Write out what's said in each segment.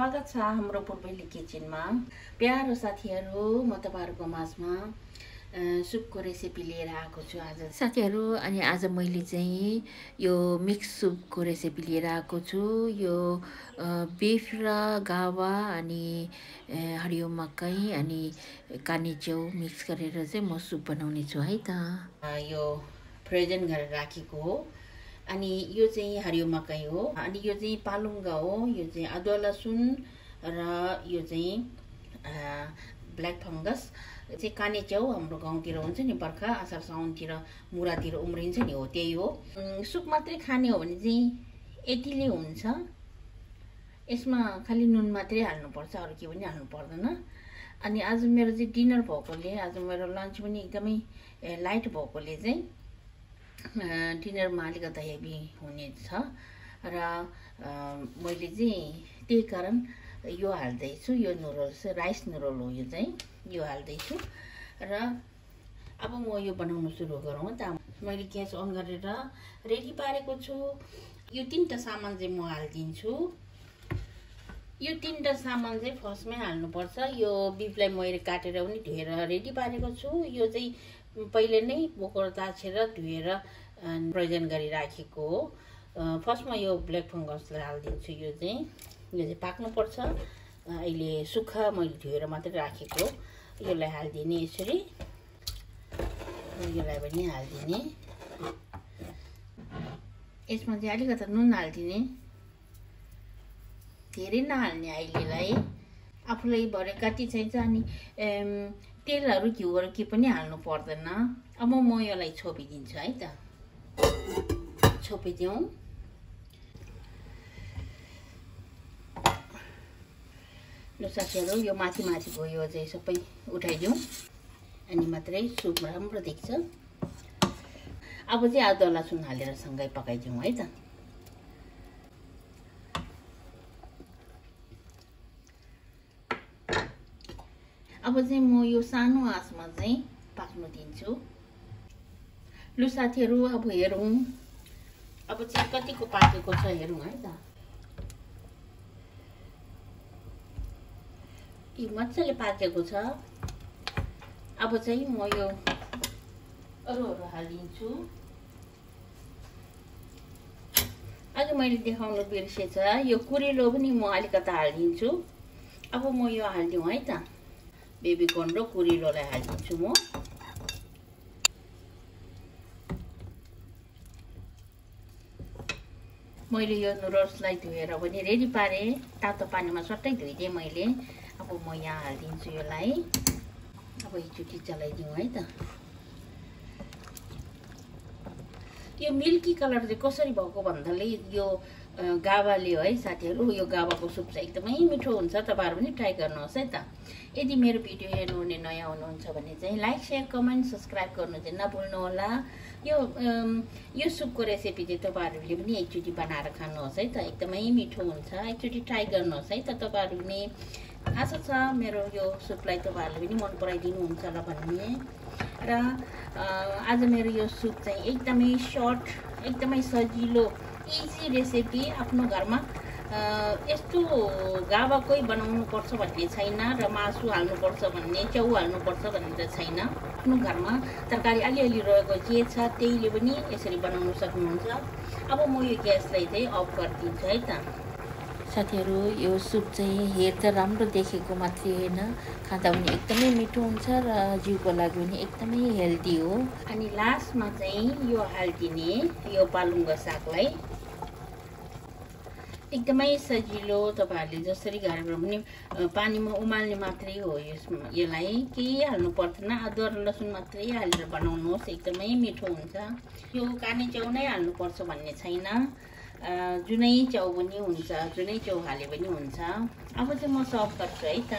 स्वागत छ हाम्रो पूर्वेली किचनमा। प्यारो साथीहरु, म तपाईहरुको माझमा सुपको रेसिपी लिएर आएको छु आज साथीहरु। अनि आज मैले चाहिँ यो मिक्स सुपको रेसिपी लिएर आएको छु। यो बिफ र गावा अनि हरियो मकै अनि कानी च्याउ मिक्स गरेर चाहिँ म सुप बनाउने छु है त। यो फ्रोजन गरेर राखेको हो। अनि यो चाहिँ हरियो मकै हो। अनि यो चाहिँ पालुङ्गा हो। यो चाहिँ अदुवा लसुन र यो चाहिँ ब्ल्याक फंगस चाहिँ काने च्याउ हाम्रो गाउँतिर हुन्छ नि, बर्खा असार साउनतिर मुरातिर उम्रिन्छ नि, हो त्यही हो। सुप मात्रै खाने हो भने चाहिँ यतिले हुन्छ। यसमा खाली नुन मात्रै हाल्नुपर्छ, अरु के पनि हाल्नु पर्दैन। अनि आज मेरो चाहिँ डिनर भएकोले, आज मेरो लन्च पनि एकदमै लाइट भएकोले चाहिँ डिनरमा अलिकति हेभी हुने छ र मैले चाहिँ त्यही कारण यो हाल्दै छु। यो नुडल्स राइस नुडल हो, यो चाहिँ यो हाल्दै छु। र अब म यो बनाउन सुरु गरौँ त। मैले ग्यास अन गरेर रेडी पारेको छु। यो तीनटा सामान चाहिँ म हाल्दिन्छु। यो तीनटा सामान चाहिँ फर्स्टमै हाल्नुपर्छ। यो बिफलाई मैले काटेर पनि धोएर रेडी पारेको छु। यो चाहिँ पहिले नै बोकेर ताछेर धोएर फ्रोजन गरी राखेको हो। फर्स्टमा यो ब्ल्याक फंगसलाई हाल्दिन्छु। यो चाहिँ पाक्नु पर्छ। अहिले सुक्खा मैले धोएर मात्रै राखेको। यसलाई हाल्दिने यसरी, यसलाई पनि हाल्दिने। यसमा चाहिँ अलिकति नुन हाल्दिने, धेरै नहाल्ने अहिलेलाई, आफूलाई भरे कति चाहिन्छ। अनि तेलहरु घिउहरु के पनि हाल्नु पर्दैन। अब म यसलाई छोपिदिन्छु है त। छोपिदिउँ। ल साथीहरु, यो माथि माथिको यो चाहिँ सबै उठाइदिउँ, अनि मात्रै सुप राम्रो देख्छ। अब चाहिँ अदुवा लसुन हालेर सँगै पकाइदिउँ है त। अब चाहिँ म यो सानो आँचमा चाहिँ पाक्नु दिन्छु। लु साथीहरु, अब हेरौँ अब चाहिँ कतिको पाकेको छ हेरौँ है त। यो मजाले पाकेको छ। अब चाहिँ म यो अरूहरु हालिदिन्छु। अघि मैले देखाउनु बिर्सेछ, यो कुरेलो पनि म अलिकति हालिदिन्छु। अब म यो हालिदिउँ है त। बेबी कर्न र कुरेलोलाई हालिदिन्छु म। मैले यो नुडल्सलाई धोएर पनि रेडी पारे, तातो पानीमा सट्टै धोइदिएँ मैले। अब म यहाँ हालिदिन्छु यसलाई। अब एकचोटि चलाइदिउँ है त। यो मिल्की कलर चाहिँ कसरी भएको भन्दाले यो गावाले हो है साथीहरु। यो गावाको सुप चाहिँ एकदमै मिठो हुन्छ। तपाईहरु पनि ट्राई गर्नुहोस् है त। यदि मेरो भिडियो हेर्नुहुने नयाँ हुनुहुन्छ भने चाहिँ लाइक शेयर कमेन्ट सब्स्क्राइब गर्नु चाहिँ नभुल्नु होला। यो सुपको रेसिपी चाहिँ तपाईहरुले पनि एकचोटि बनाएर खानुहोस् है त। एकदमै मिठो हुन्छ। एकचोटि ट्राई गर्नुहोस् है त तपाईहरु पनि। आशा छ मेरो यो सुपलाई तपाईहरुले पनि मन पराइदिनु हुन्छ होला भन्ने। र आज मेरो यो सुप चाहिँ एकदमै सर्ट, एकदमै सजिलो, इजी रेसिपी। आफ्नो घरमा यस्तो गावाकै बनाउनु पर्छ भन्ने छैन, र मासु हाल्नु पर्छ भन्ने, च्याउ हाल्नु पर्छ भन्ने छैन। आफ्नो घरमा तरकारी अलिअलि रहेको जे छ त्यहीले पनि यसरी बनाउन सक्नुहुन्छ। अब म यो ग्यासलाई चाहिँ अफ गरिदिन्छु है त। साथीहरु, यो सुप चाहिँ हेर्दा राम्रो देखेको मात्रै हैन, खाँदा पनि एकदमै मिठो हुन्छ र जिउको लागि पनि एकदमै हेल्दी हो। अनि लास्टमा चाहिँ यो हाल्दिने यो पालुङ्गा सागलाई। एकदमै सजिलो, तपाईहरुले जसरी गरेर पनि पानीमा उमाल्ने मात्रै हो। यसलाई केही हाल्नु पर्दैन, अदुवा र लसुन मात्रै हालेर बनाउनुहोस्, एकदमै मिठो हुन्छ। यो काने च्याउ नै हाल्नु पर्छ भन्ने छैन, जुनै च्याउ पनि हुन्छ, जुनै च्याउ हाले पनि हुन्छ। अब चाहिँ म सर्भ गर्छु है त।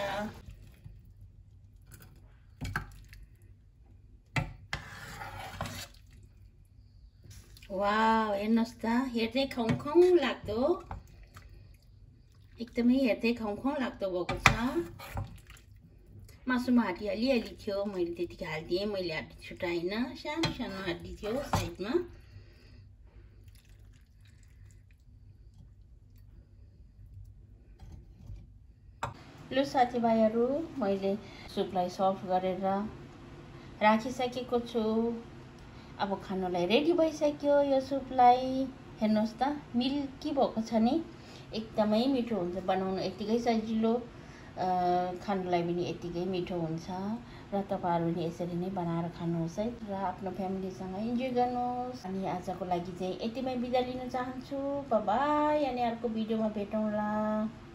वाउ, हेर्नुहोस् त, हेर्दै खाउँ खाउँ लाग्दो, एकदमै हेर्दै खाउँ खाउँ लाग्दो भएको छ। मासुमा हड्डी अलिअलि थियो, मैले त्यतिकै हालिदिएँ। मैले हड्डी छुटाइन, सानो सानो हड्डी थियो साइडमा। लु साथीभाइहरू, मैले सुपलाई सर्भ गरेर राखिसकेको छु। अब खानुलाई रेडी भइसक्यो यो सुपलाई। हेर्नुहोस् त, मिल्की भएको छ नि, एकदमै मिठो हुन्छ। बनाउनु यत्तिकै सजिलो, खानुलाई पनि यत्तिकै मिठो हुन्छ। र तपाईँहरू पनि यसरी नै बनाएर खानुहोस् है, र आफ्नो फ्यामिलीसँग इन्जोय गर्नुहोस्। अनि आजको लागि चाहिँ यतिमै बिदा लिन चाहन्छु। बाई, अनि अर्को भिडियोमा भेटौँला।